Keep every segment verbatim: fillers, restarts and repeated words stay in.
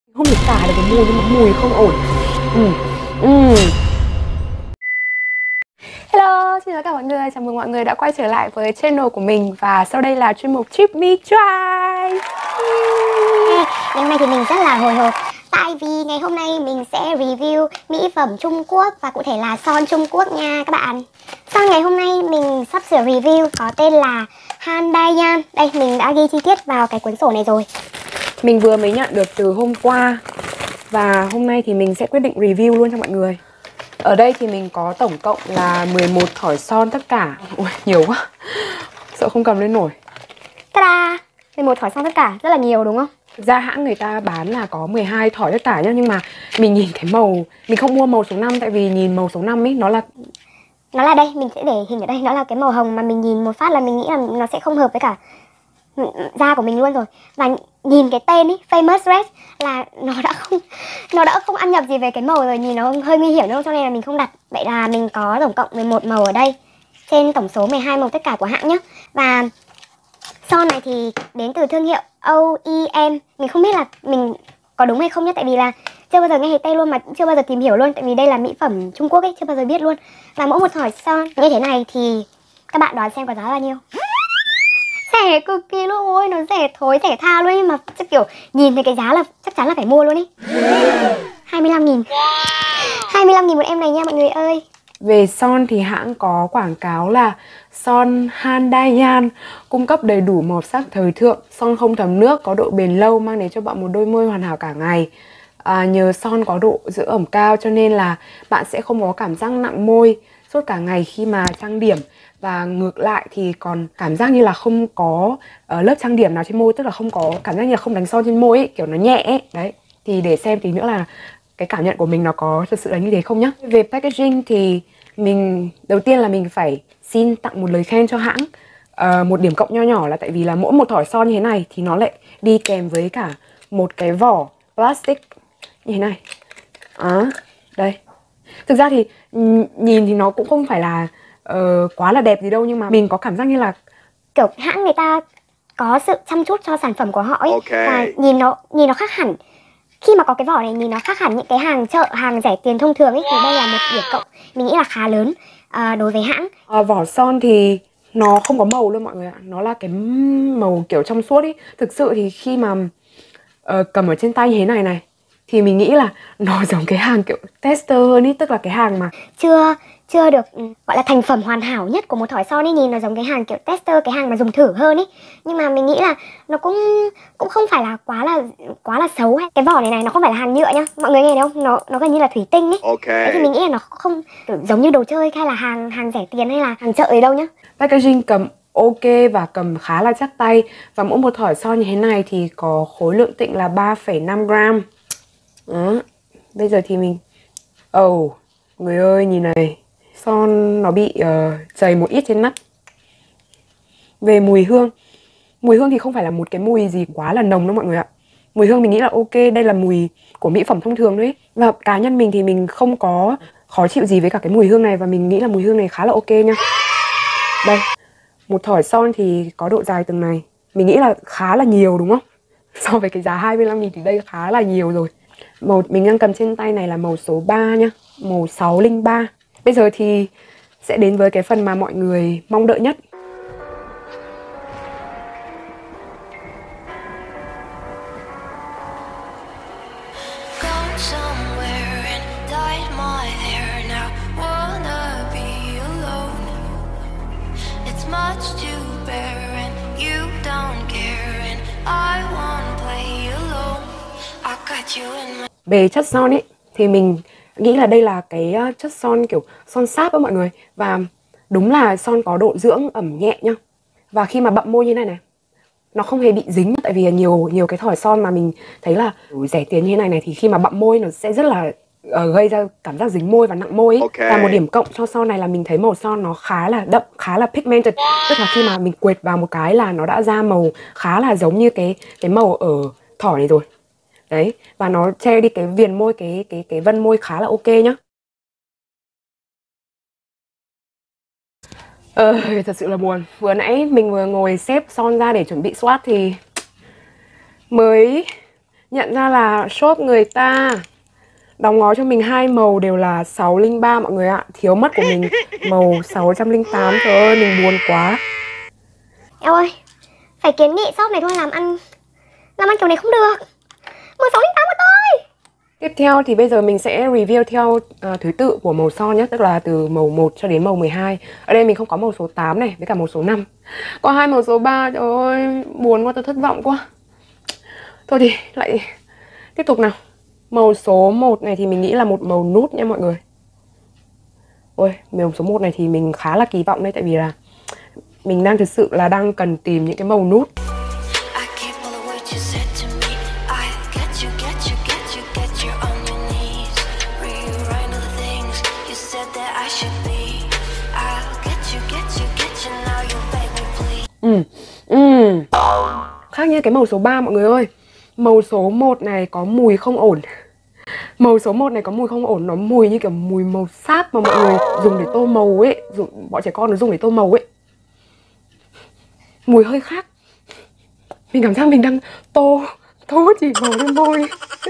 Không thể tả được cái mùi nhưng mà mùi không ổn. Ừ. Ừ. Hello, xin chào cả mọi người, chào mừng mọi người đã quay trở lại với channel của mình. Và sau đây là chuyên mục Treat Me Try. Hey, ngày hôm nay thì mình rất là hồi hộp. Tại vì ngày hôm nay mình sẽ review mỹ phẩm Trung Quốc và cụ thể là son Trung Quốc nha các bạn. Son ngày hôm nay mình sắp sửa review có tên là Han Dayan. Đây, mình đã ghi chi tiết vào cái cuốn sổ này rồi. Mình vừa mới nhận được từ hôm qua và hôm nay thì mình sẽ quyết định review luôn cho mọi người. Ở đây thì mình có tổng cộng là mười một thỏi son tất cả. Ui, nhiều quá, sợ không cầm lên nổi. Ta-da! mười một thỏi son tất cả, rất là nhiều đúng không? Thực ra hãng người ta bán là có mười hai thỏi tất cả nhá. Nhưng mà mình nhìn cái màu, mình không mua màu số năm. Tại vì nhìn màu số năm ấy, nó là Nó là đây, mình sẽ để hình ở đây. Nó là cái màu hồng mà mình nhìn một phát là mình nghĩ là nó sẽ không hợp với cả da của mình luôn rồi. Và nhìn cái tên ý, Famous Red là nó đã không nó đã không ăn nhập gì về cái màu rồi, nhìn nó hơi nguy hiểm đâu, cho nên là mình không đặt. Vậy là mình có tổng cộng mười một màu ở đây trên tổng số mười hai màu tất cả của hãng nhé. Và son này thì đến từ thương hiệu o e em. Mình không biết là mình có đúng hay không nhé, tại vì là chưa bao giờ nghe thấy tên luôn mà chưa bao giờ tìm hiểu luôn, tại vì đây là mỹ phẩm Trung Quốc ấy, chưa bao giờ biết luôn. Và mỗi một thỏi son như thế này thì các bạn đoán xem có giá bao nhiêu? Rẻ cực kỳ luôn, ôi nó rẻ thối rẻ tha luôn, nhưng mà chắc kiểu nhìn thấy cái giá là chắc chắn là phải mua luôn ý. hai mươi lăm nghìn. hai mươi lăm nghìn một em này nha mọi người ơi. Về son thì hãng có quảng cáo là son Han Dayan cung cấp đầy đủ màu sắc thời thượng, son không thấm nước, có độ bền lâu, mang đến cho bạn một đôi môi hoàn hảo cả ngày. À, nhờ son có độ giữ ẩm cao cho nên là bạn sẽ không có cảm giác nặng môi suốt cả ngày khi mà trang điểm. Và ngược lại thì còn cảm giác như là không có uh, lớp trang điểm nào trên môi, tức là không có cảm giác như là không đánh son trên môi ấy, kiểu nó nhẹ ấy. Đấy, thì để xem tí nữa là cái cảm nhận của mình nó có thực sự là như thế không nhá. Về packaging thì mình đầu tiên là mình phải xin tặng một lời khen cho hãng. uh, Một điểm cộng nho nhỏ là tại vì là mỗi một thỏi son như thế này thì nó lại đi kèm với cả một cái vỏ plastic như thế này. Đó, đây. Thực ra thì nhìn thì nó cũng không phải là uh, quá là đẹp gì đâu, nhưng mà mình có cảm giác như là kiểu hãng người ta có sự chăm chút cho sản phẩm của họ ấy. Okay. Và nhìn nó nhìn nó khác hẳn. Khi mà có cái vỏ này nhìn nó khác hẳn những cái hàng chợ, hàng rẻ tiền thông thường ấy, thì đây là một điểm cộng mình nghĩ là khá lớn à, đối với hãng. À, vỏ son thì nó không có màu luôn mọi người ạ. Nó là cái màu kiểu trong suốt ý. Thực sự thì khi mà uh, cầm ở trên tay như thế này này thì mình nghĩ là nó giống cái hàng kiểu tester hơn ý. Tức là cái hàng mà Chưa chưa được gọi là thành phẩm hoàn hảo nhất của một thỏi son ấy. Nhìn nó giống cái hàng kiểu tester, cái hàng mà dùng thử hơn ý. Nhưng mà mình nghĩ là nó cũng cũng không phải là quá là quá là xấu hay. Cái vỏ này này nó không phải là hàng nhựa nhá. Mọi người nghe thấy không? Nó nó gần như là thủy tinh ấy. Okay. Đấy thì mình nghĩ là nó không giống như đồ chơi hay là hàng hàng rẻ tiền hay là hàng chợ gì đâu nhá. Packaging cầm ok và cầm khá là chắc tay. Và mỗi một thỏi son như thế này thì có khối lượng tịnh là ba phẩy năm gram. Đó. Bây giờ thì mình Oh, người ơi nhìn này. Son nó bị uh, dày một ít trên nắp. Về mùi hương, mùi hương thì không phải là một cái mùi gì quá là nồng đâu mọi người ạ. Mùi hương mình nghĩ là ok, đây là mùi của mỹ phẩm thông thường đấy. Và cá nhân mình thì mình không có khó chịu gì với cả cái mùi hương này. Và mình nghĩ là mùi hương này khá là ok nha. Đây, một thỏi son thì có độ dài từng này. Mình nghĩ là khá là nhiều đúng không? So với cái giá hai mươi lăm nghìn thì đây khá là nhiều rồi. Màu mình đang cầm trên tay này là màu số ba nhá, màu sáu không ba. Bây giờ thì sẽ đến với cái phần mà mọi người mong đợi nhất. Về chất son ấy thì mình nghĩ là đây là cái chất son kiểu son sáp đó mọi người. Và đúng là son có độ dưỡng ẩm nhẹ nhá. Và khi mà bậm môi như này này, nó không hề bị dính. Tại vì nhiều nhiều cái thỏi son mà mình thấy là rẻ tiền như thế này này thì khi mà bậm môi nó sẽ rất là uh, gây ra cảm giác dính môi và nặng môi ấy. Okay. Và một điểm cộng cho son này là mình thấy màu son nó khá là đậm, khá là pigmented. Tức là khi mà mình quệt vào một cái là nó đã ra màu khá là giống như cái cái màu ở thỏi này rồi. Đấy, và nó che đi cái viền môi, cái cái cái vân môi khá là ok nhá. Ờ, thật sự là buồn. Vừa nãy mình vừa ngồi xếp son ra để chuẩn bị swatch thì mới nhận ra là shop người ta đóng gói cho mình hai màu đều là sáu linh ba mọi người ạ. Thiếu mất của mình màu sáu linh tám. Trời ơi, mình buồn quá. Eo ơi, phải kiến nghị shop này thôi, làm ăn làm ăn kiểu này không được. Màu sáu linh tám của tôi. Tiếp theo thì bây giờ mình sẽ review theo uh, thứ tự của màu son nhé. Tức là từ màu một cho đến màu mười hai. Ở đây mình không có màu số tám này với cả màu số năm. Có hai màu số ba. Trời ơi, buồn quá, tôi thất vọng quá. Thôi thì lại tiếp tục nào. Màu số một này thì mình nghĩ là một màu nút nha mọi người. Ôi, màu số một này thì mình khá là kỳ vọng đây. Tại vì là mình đang thực sự là đang cần tìm những cái màu nút. Ừ, ừ. Khác như cái màu số ba mọi người ơi. Màu số một này có mùi không ổn. Màu số một này có mùi không ổn. Nó mùi như kiểu mùi màu sáp mà mọi người dùng để tô màu ấy. Dùng, bọn trẻ con nó dùng để tô màu ấy. Mùi hơi khác. Mình cảm giác mình đang tô Tô chỉ màu lên môi.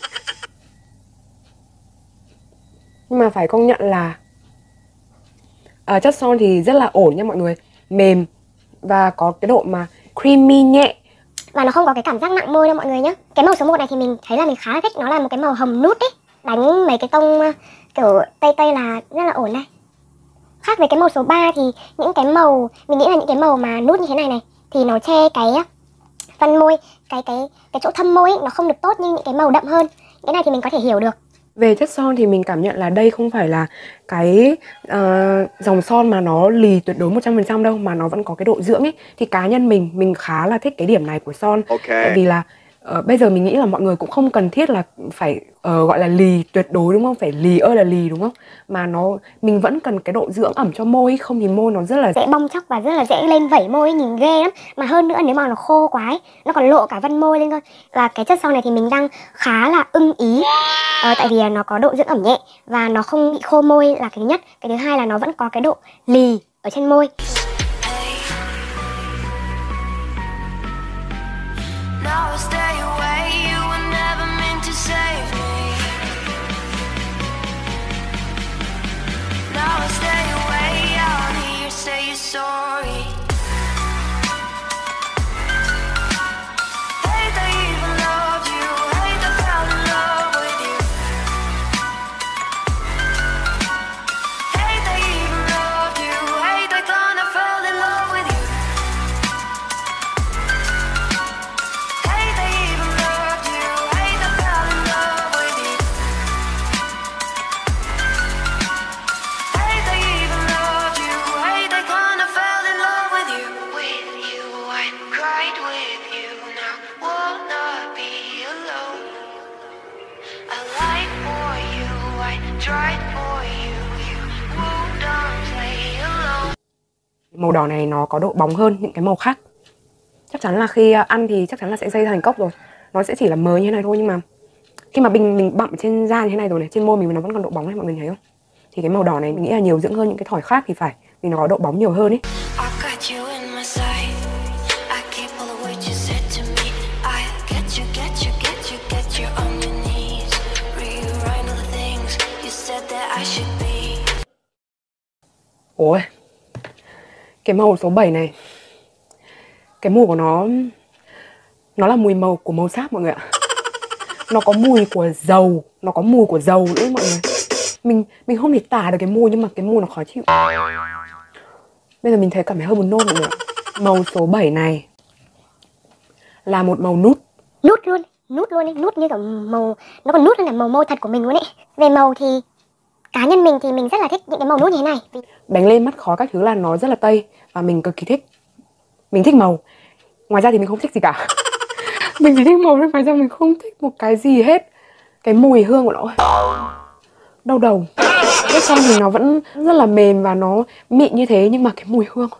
Nhưng mà phải công nhận là à, chất son thì rất là ổn nha mọi người. Mềm và có cái độ mà creamy nhẹ. Và nó không có cái cảm giác nặng môi đâu mọi người nhé. Cái màu số một này thì mình thấy là mình khá là thích. Nó là một cái màu hồng nút ấy. Đánh mấy cái tông kiểu tây tây là rất là ổn đây. Khác với cái màu số ba thì những cái màu, mình nghĩ là những cái màu mà nút như thế này này thì nó che cái phân môi, cái cái cái chỗ thâm môi ấy, nó không được tốt như những cái màu đậm hơn. Cái này thì mình có thể hiểu được. Về chất son thì mình cảm nhận là đây không phải là cái uh, dòng son mà nó lì tuyệt đối một trăm phần trăm đâu, mà nó vẫn có cái độ dưỡng ấy. Thì cá nhân mình, mình khá là thích cái điểm này của son. Okay. Tại vì là uh, bây giờ mình nghĩ là mọi người cũng không cần thiết là phải uh, gọi là lì tuyệt đối đúng không? Phải lì ơi là lì đúng không? Mà nó mình vẫn cần cái độ dưỡng ẩm cho môi, không thì môi nó rất là dễ bong chóc và rất là dễ lên vẩy môi, nhìn ghê lắm. Mà hơn nữa nếu mà nó khô quá ấy, nó còn lộ cả vân môi lên cơ. Và cái chất son này thì mình đang khá là ưng ý. Ờ, tại vì nó có độ dưỡng ẩm nhẹ và nó không bị khô môi là cái thứ nhất. Cái thứ hai là nó vẫn có cái độ lì ở trên môi. Màu đỏ này nó có độ bóng hơn những cái màu khác. Chắc chắn là khi ăn thì chắc chắn là sẽ dây ra thành cốc rồi. Nó sẽ chỉ là mờ như thế này thôi, nhưng mà khi mà mình mình bặm trên da như thế này rồi này, trên môi mình nó vẫn còn độ bóng này, mọi người thấy không? Thì cái màu đỏ này mình nghĩ là nhiều dưỡng hơn những cái thỏi khác thì phải, vì nó có độ bóng nhiều hơn ấy. Ôi, cái màu số bảy này, cái mùi của nó nó là mùi màu của màu sáp mọi người ạ. Nó có mùi của dầu, nó có mùi của dầu nữa mọi người. Mình mình không thể tả được cái mùi, nhưng mà cái mùi nó khó chịu. Bây giờ mình thấy cảm thấy hơi buồn nôn mọi người ạ. Màu số bảy này là một màu nút. Nút luôn, nút luôn ấy, nút như kiểu màu, nó còn nút hơn là màu môi thật của mình luôn ấy. Về màu thì cá nhân mình thì mình rất là thích những cái màu nút như thế này. Đánh lên mắt khó các thứ là nó rất là tây và mình cực kỳ thích. Mình thích màu. Ngoài ra thì mình không thích gì cả. Mình chỉ thích màu thôi, ngoài ra mình không thích một cái gì hết. Cái mùi hương của nó đau đầu. Cái son thì nó vẫn rất là mềm và nó mịn như thế, nhưng mà cái mùi hương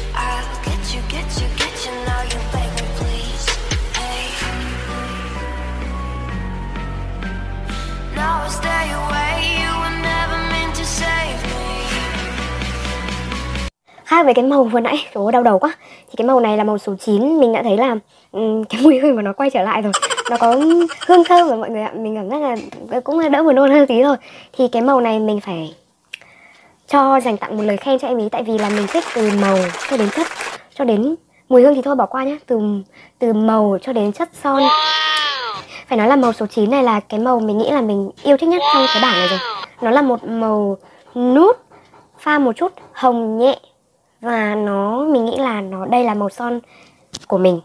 khác với cái màu vừa nãy, trời ơi đau đầu quá. Thì cái màu này là màu số chín, mình đã thấy là um, cái mùi hương của nó quay trở lại rồi. nó có hương thơm của mọi người ạ. Mình cảm giác là cũng đỡ buồn nôn hơn tí rồi. Thì cái màu này mình phải cho dành tặng một lời khen cho em ý, tại vì là mình thích từ màu cho đến chất, cho đến mùi hương thì thôi bỏ qua nhé. Từ từ màu cho đến chất son. Phải nói là màu số chín này là cái màu mình nghĩ là mình yêu thích nhất trong cái bảng này rồi. Nó là một màu nude pha một chút hồng nhẹ, và nó mình nghĩ là nó đây là màu son của mình.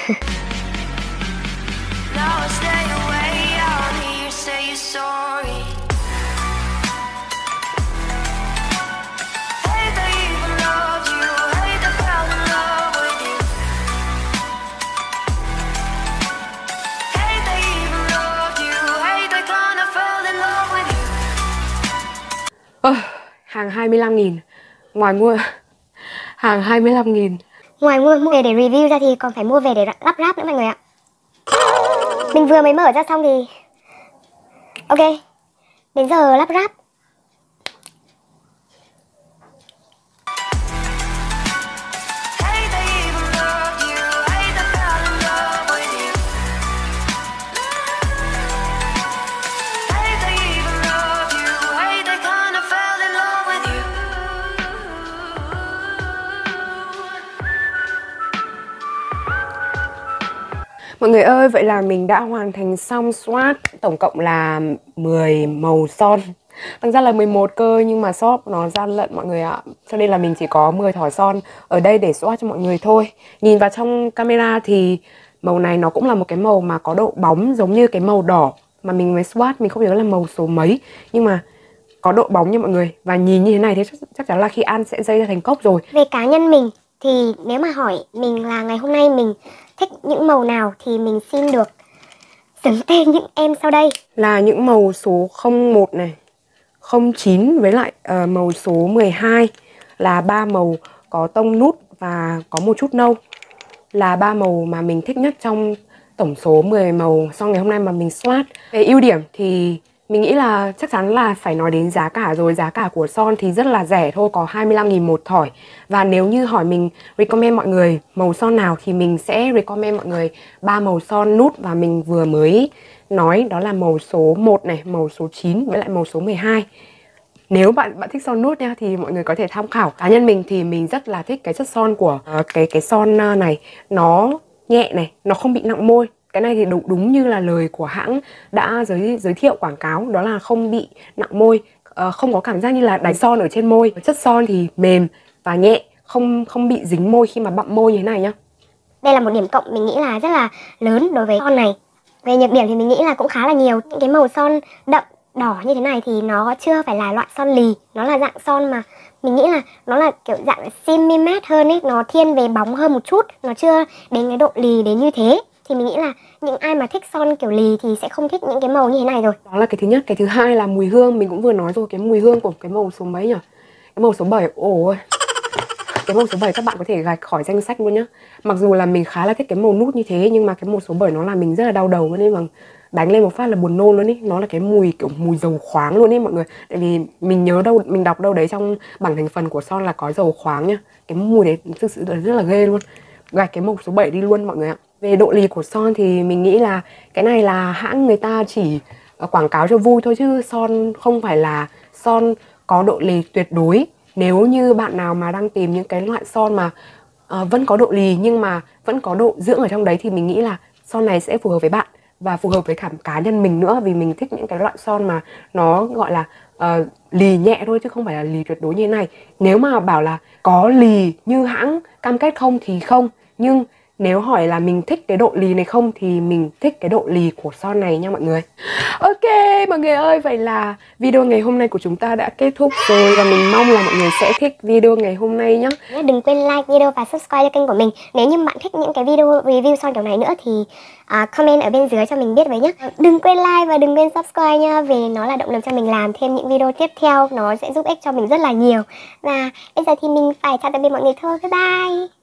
Ờ, hàng hai mươi lăm nghìn. Ngoài mua hàng hai mươi lăm nghìn. Ngoài mua, mua về để review ra thì còn phải mua về để lắp ráp nữa mọi người ạ. Mình vừa mới mở ra xong thì ok, đến giờ lắp ráp. Mọi người ơi, vậy là mình đã hoàn thành xong swatch tổng cộng là mười màu son. Thực ra là mười một cơ, nhưng mà shop nó gian lận mọi người ạ. Cho nên là mình chỉ có mười thỏi son ở đây để swatch cho mọi người thôi. Nhìn vào trong camera thì màu này nó cũng là một cái màu mà có độ bóng giống như cái màu đỏ mà mình mới swatch, mình không nhớ là màu số mấy, nhưng mà có độ bóng nha mọi người. Và nhìn như thế này thì chắc, chắc chắn là khi ăn sẽ dây ra thành cốc rồi. Về cá nhân mình thì nếu mà hỏi mình là ngày hôm nay mình thích những màu nào thì mình xin được dừng tên những em sau đây. Là những màu số không một này, không chín với lại uh, màu số mười hai, là ba màu có tông nút và có một chút nâu. Là ba màu mà mình thích nhất trong tổng số mười màu son ngày hôm nay mà mình swatch. Về ưu điểm thì mình nghĩ là chắc chắn là phải nói đến giá cả rồi. Giá cả của son thì rất là rẻ thôi, có hai mươi lăm nghìn một thỏi. Và nếu như hỏi mình recommend mọi người màu son nào thì mình sẽ recommend mọi người ba màu son nút và mình vừa mới nói, đó là màu số một này, màu số chín với lại màu số mười hai. Nếu bạn bạn thích son nút nha thì mọi người có thể tham khảo. Cá nhân mình thì mình rất là thích cái chất son của uh, cái cái son này. Nó nhẹ này, nó không bị nặng môi. Cái này thì đúng, đúng như là lời của hãng đã giới giới thiệu quảng cáo, đó là không bị nặng môi, uh, không có cảm giác như là đánh son ở trên môi. Chất son thì mềm và nhẹ, không không bị dính môi khi mà bặm môi như thế này nhá. Đây là một điểm cộng mình nghĩ là rất là lớn đối với son này. Về nhược điểm thì mình nghĩ là cũng khá là nhiều. Những cái màu son đậm đỏ như thế này thì nó chưa phải là loại son lì, nó là dạng son mà mình nghĩ là nó là kiểu dạng shimmy matte hơn ấy, nó thiên về bóng hơn một chút, nó chưa đến cái độ lì đến như thế. Thì mình nghĩ là những ai mà thích son kiểu lì thì sẽ không thích những cái màu như thế này rồi. Đó là cái thứ nhất. Cái thứ hai là mùi hương, mình cũng vừa nói rồi, cái mùi hương của cái màu số mấy nhỉ? Cái màu số bảy, ôi cái màu số bảy các bạn có thể gạch khỏi danh sách luôn nhá. Mặc dù là mình khá là thích cái màu nút như thế, nhưng mà cái màu số bảy nó làm mình rất là đau đầu, nên mà đánh lên một phát là buồn nôn luôn ý. Nó là cái mùi kiểu mùi dầu khoáng luôn ý mọi người. Tại vì mình nhớ đâu, mình đọc đâu đấy trong bảng thành phần của son là có dầu khoáng nhá. Cái mùi đấy thực sự là rất là ghê luôn. Gạch cái màu số bảy đi luôn mọi người ạ. Về độ lì của son thì mình nghĩ là cái này là hãng người ta chỉ quảng cáo cho vui thôi, chứ son không phải là son có độ lì tuyệt đối. Nếu như bạn nào mà đang tìm những cái loại son mà uh, vẫn có độ lì nhưng mà vẫn có độ dưỡng ở trong đấy thì mình nghĩ là son này sẽ phù hợp với bạn và phù hợp với cảm cá nhân mình nữa, vì mình thích những cái loại son mà nó gọi là uh, lì nhẹ thôi chứ không phải là lì tuyệt đối như thế này. Nếu mà bảo là có lì như hãng cam kết không thì không, nhưng nếu hỏi là mình thích cái độ lì này không thì mình thích cái độ lì của son này nha mọi người. Ok mọi người ơi, vậy là video ngày hôm nay của chúng ta đã kết thúc rồi, và mình mong là mọi người sẽ thích video ngày hôm nay nhé. Đừng quên like video và subscribe cho kênh của mình. Nếu như bạn thích những cái video review son kiểu này nữa thì uh, comment ở bên dưới cho mình biết với nhé. Đừng quên like và đừng quên subscribe nha, vì nó là động lực cho mình làm thêm những video tiếp theo, nó sẽ giúp ích cho mình rất là nhiều. Và bây giờ thì mình phải chào tạm biệt mọi người thôi, bye bye.